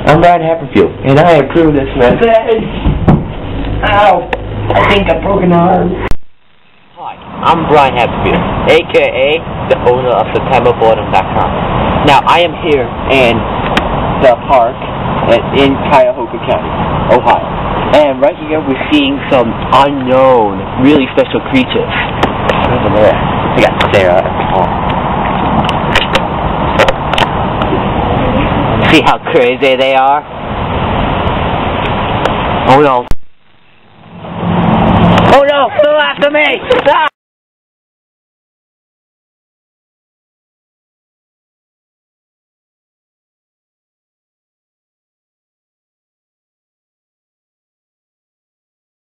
I'm Brian Haverfield, and I approve this message. Ow! I think I broke an arm. Hi, I'm Brian Haverfield, a.k.a. the owner of SeptemberBoredom.com. Now, I am here in the park in Cuyahoga County, Ohio. And right here, we're seeing some unknown, really special creatures. Over there. We got Sarah. See how crazy they are? Oh no. Oh no! Still after me! Ah!